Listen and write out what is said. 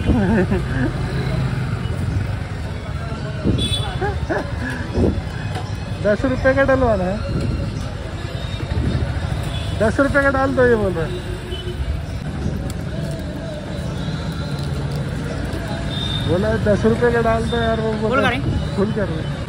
₹10 का डलवाना है, 10 रुपये का डाल दो, ये बोल रहा है। बोला 10 रुपये का डाल दो यार, वो बोल फुल कर रहे।